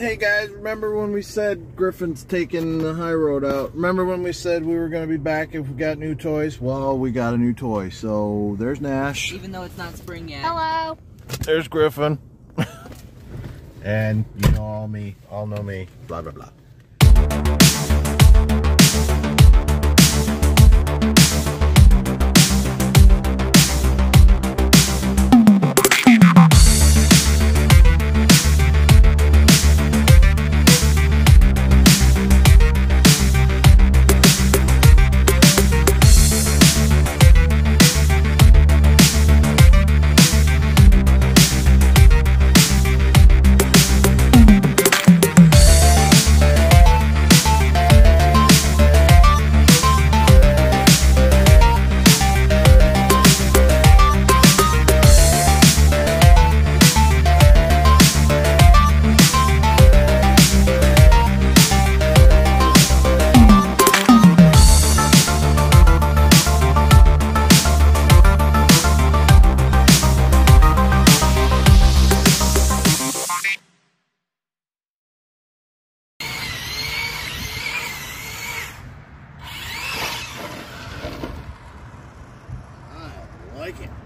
Hey guys, remember when we said Griffin's taking the high road out? Remember when we said we were going to be back if we got new toys? Well, we got a new toy. So there's Nash. Even though it's not spring yet. Hello. There's Griffin. And you know all know me, blah blah blah. I like it.